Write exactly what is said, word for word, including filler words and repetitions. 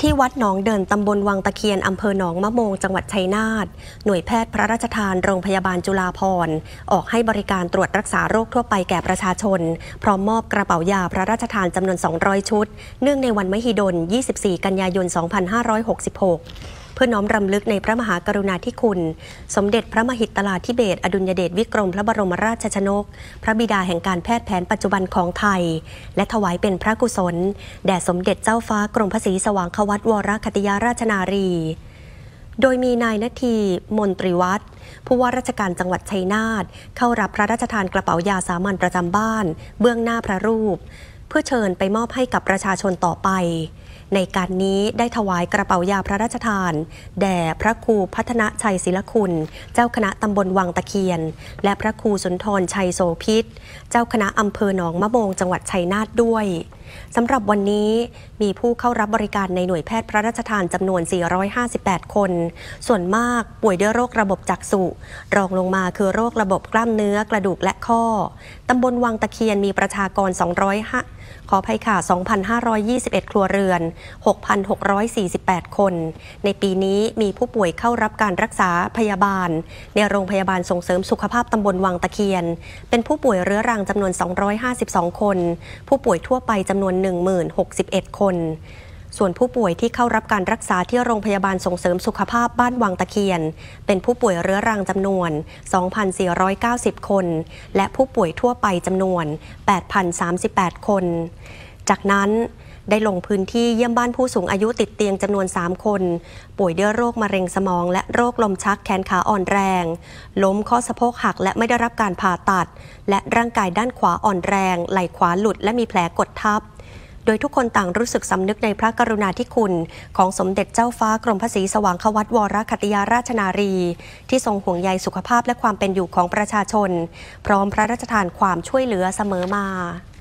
ที่วัดหนองเดินตำบลวังตะเคียนอำเภอหนองมะโมงจังหวัดชัยนาทหน่วยแพทย์พระราชทานโรงพยาบาลจุฬาภรณ์ออกให้บริการตรวจรักษาโรคทั่วไปแก่ประชาชนพร้อมมอบกระเป๋ายาพระราชทานจำนวนสองร้อยชุดเนื่องในวันมหิดลยี่สิบสี่กันยายนสองพันห้าร้อยหกสิบหกเพื่อน้อมรำลึกในพระมหากรุณาธิคุณสมเด็จพระมหิตลาธิเบศรอดุลยเดชวิกรมพระบรมราชชนกพระบิดาแห่งการแพทย์แผนปัจจุบันของไทยและถวายเป็นพระกุศลแด่สมเด็จเจ้าฟ้ากรมพระศรีสว่างควัตวรคติยาราชนารีโดยมีนายณทีมนตรีวัฒน์ผู้ว่าราชการจังหวัดชัยนาทเข้ารับพระราชทานกระเป๋ายาสามัญประจำบ้านเบื้องหน้าพระรูปเพื่อเชิญไปมอบให้กับประชาชนต่อไปในการนี้ได้ถวายกระเป๋ายาพระราชทานแด่พระครูพัฒนชัยศิลคุณเจ้าคณะตำบลวังตะเคียนและพระครูสุนทรชัยโสภิตเจ้าคณะอำเภอหนองมะโมงจังหวัดชัยนาทด้วยสำหรับวันนี้มีผู้เข้ารับบริการในหน่วยแพทย์พระราชทานจำนวนสี่ร้อยห้าสิบแปดคนส่วนมากป่วยด้วยโรคระบบจักษุรองลงมาคือโรคระบบกล้ามเนื้อกระดูกและข้อตำบลวังตะเคียนมีประชากรสองร้อยห้าขออภัยค่ะ สองพันห้าร้อยยี่สิบเอ็ด ครัวเรือน หกพันหกร้อยสี่สิบแปด คนในปีนี้มีผู้ป่วยเข้ารับการรักษาพยาบาลในโรงพยาบาลส่งเสริมสุขภาพตำบลวังตะเคียนเป็นผู้ป่วยเรื้อรังจำนวนสองร้อยห้าสิบสองคนผู้ป่วยทั่วไปจำนวน หนึ่งหมื่นหกสิบเอ็ด คนส่วนผู้ป่วยที่เข้ารับการรักษาที่โรงพยาบาลส่งเสริมสุขภาพบ้านวังตะเคียนเป็นผู้ป่วยเรื้อรังจำนวน สองพันสี่ร้อยเก้าสิบ คนและผู้ป่วยทั่วไปจำนวน แปดพันสามสิบแปด คนจากนั้นได้ลงพื้นที่เยี่ยมบ้านผู้สูงอายุติดเตียงจำนวนสามคนป่วยด้วยโรคมะเร็งสมองและโรคลมชักแขนขาอ่อนแรงล้มข้อสะโพกหักและไม่ได้รับการผ่าตัดและร่างกายด้านขวาอ่อนแรงไหล่ขวาหลุดและมีแผลกดทับโดยทุกคนต่างรู้สึกสำนึกในพระกรุณาธิคุณของสมเด็จเจ้าฟ้ากรมพระศรีสว่างควัตวรคติยาราชนารีที่ทรงห่วงใยสุขภาพและความเป็นอยู่ของประชาชนพร้อมพระราชทานความช่วยเหลือเสมอมา